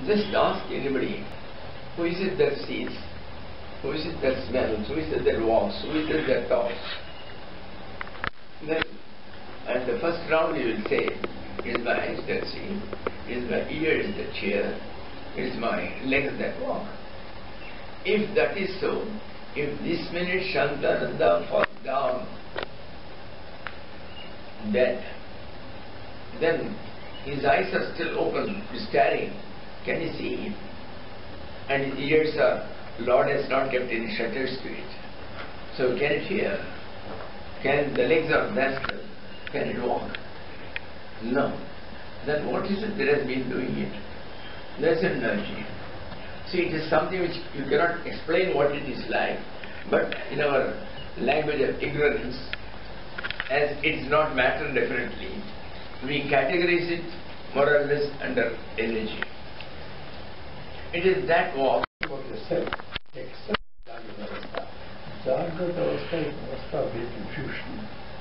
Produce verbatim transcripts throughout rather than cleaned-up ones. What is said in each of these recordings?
Just ask anybody, who is it that sees? Who is it that smells? Who is it that walks? Who is it that talks? Then, at the first round you will say, it is my eyes that see, it is my ears that hear, it is my legs that walk. If that is so, if this minute Shantananda falls down dead, then his eyes are still open, staring. Can he see? And his ears are, Lord has not kept any shutters to it. So can it hear? Can the legs are bastard? Can it walk? No. Then what is it that has been doing it? That's energy. See, it is something which you cannot explain what it is like, but in our language of ignorance, as it is not matter definitely, we categorize it more or less under energy. It is that walk. About yourself, except Jagrata Avastha. Jagrata Avastha is Avastha of great confusion,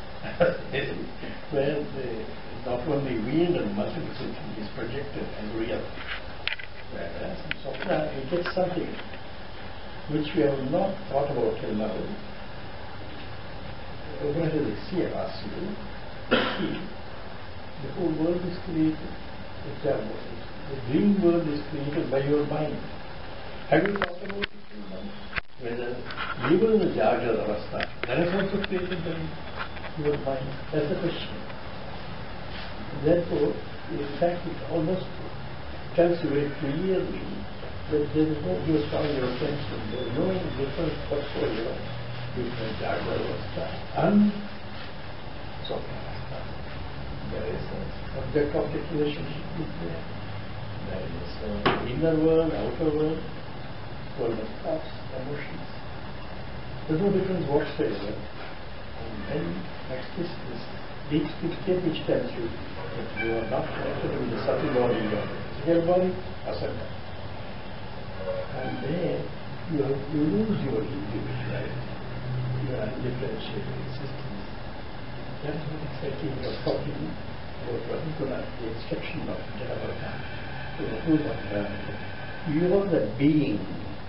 where the, not only weird and multiplicity is projected and real. Whereas in Swapna, we get something which we have not thought about till now. What is the see asks you? See, the whole world is created. Example, the dream world is created by your mind. Have you thought about it till now? Whether even the Jagrata Avastha, that is also created by your mind. That's the question. Therefore, in fact, it almost tells you very clearly that there is no, you strong your attention, there is no difference whatsoever between Jagrata Avastha and Swapna Avastha. There is a subject-object relationship is there. There is an inner world, outer world, world of thoughts, emotions. There is no difference whatsoever. And then next is this deep state which tells you that you are not connected with the subtle body, your physical body, asana. And there you, have, you lose your individuality, your undifferentiated existence. That is what exactly you are talking about Rahikuna, the instruction of Jagrata, to the truth of Jagrata. You are the being.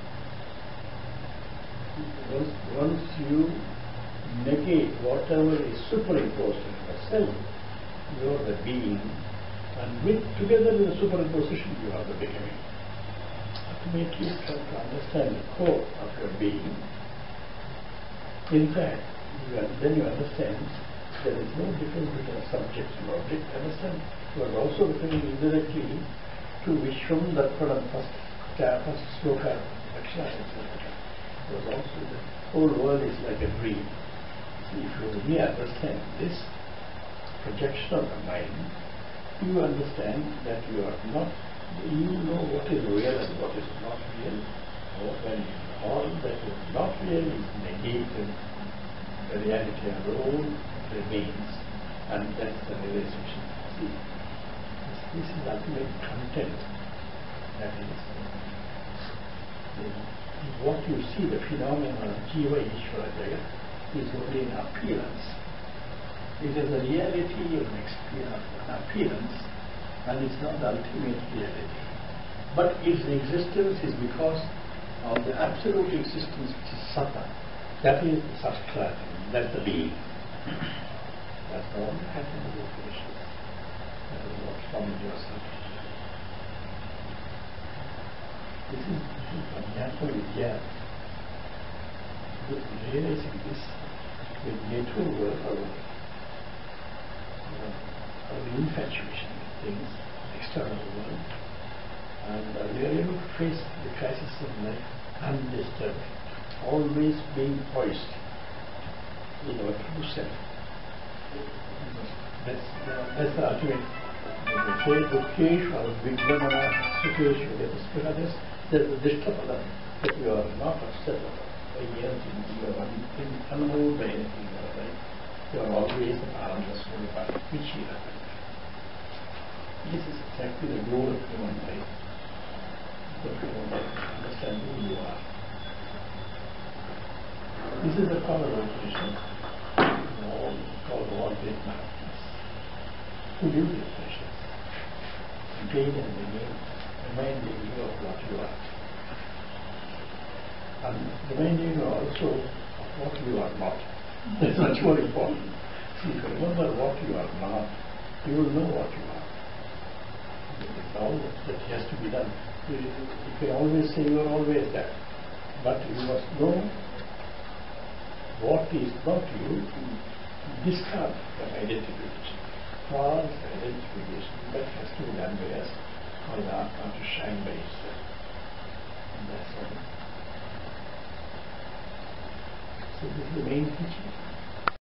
Once, once you negate whatever is superimposed in yourself, you are the being, and with together with the superimposition you are the becoming. Ultimately you try to understand the core of your being. In fact, you are, then you understand there is no difference between a subject and object. Understand? You are also referring indirectly to Vishwam Darpanam, first, first sloka, Lakshana, et cetera. Because also the whole world is like a dream. If you really understand this projection of the mind, you understand that you are not, you know what is real and what is not real, or when all that is not real is negated, the reality alone remains, and that's the realization. See, this, this is ultimate content. That is, the, what you see, the phenomenon of Jiva Ishvara Jagat, is only an appearance. It is a reality of an experience, an appearance, and it's not the ultimate reality. But its existence is because of the absolute existence which is Satta. That is the substrat, that's the being. That's the only happening in the creation. That is what Swamiji was saying. This is Adhyatma Vidya. Realizing this with natural world, our, our infatuation with things, external world, and uh, we are able to face the crisis of life undisturbed, always being poised in our true self. That's, uh, that's the ultimate. When we say Dukkeshu, our Vigdamana, Sukeshu, there's a Dishtapada, that you are not upset by anything, you are unmoved by anything, right? You are always an Ananda Swarupa, which you are. This is exactly the goal of human life. That you want to understand who you are. This is the power of Krishna. All, all, all great Mahatmas who live their pleasures, again and again, reminding you of what you are. And reminding you also of what you are not. That's much more important. See, if you remember what you are not, you will know what you are. It's all that has to be done. You, you can always say you are always that. But you must know what is not you, discard that identification. False identification, that has to be done by us, for the Atma to shine by itself. And that's all. So this is the main teaching.